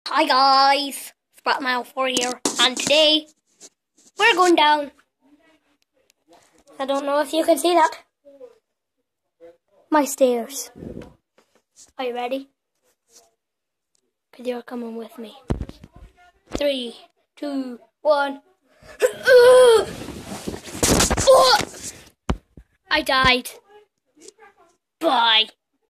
Hi guys, Spratmile4 here, and today we're going down. I don't know if you can see that. My stairs. Are you ready? Because you're coming with me. 3, 2, 1. I died. Bye.